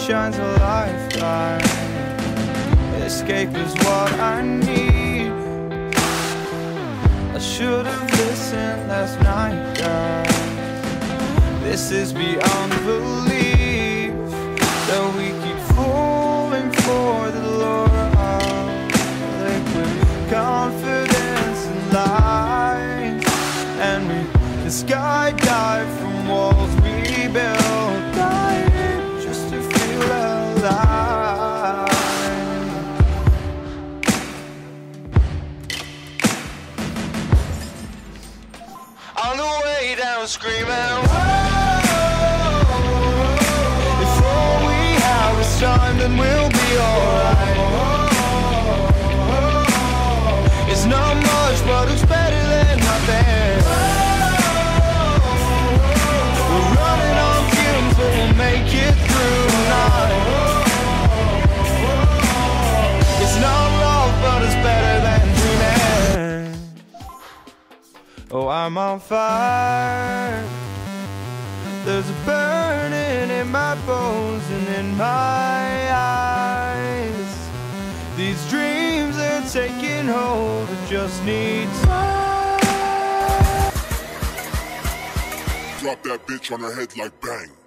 shines a lifeline. Escape is what I need. I should have listened last night, guys. This is beyond belief, that we keep falling for the lure of liquid confidence and lies. And we can skydive from walls we built, dying just to feel alive. On the way down screaming, if all we have is time, then we'll be alright. It's not much, but it's better than nothing. We're running on fumes, but we'll make it through tonight. It's not love, but it's better than dreaming. Oh, I'm on fire. There's a burning in my bones and in my eyes. These dreams are taking hold, it just need time. Drop that bitch on her head like bang.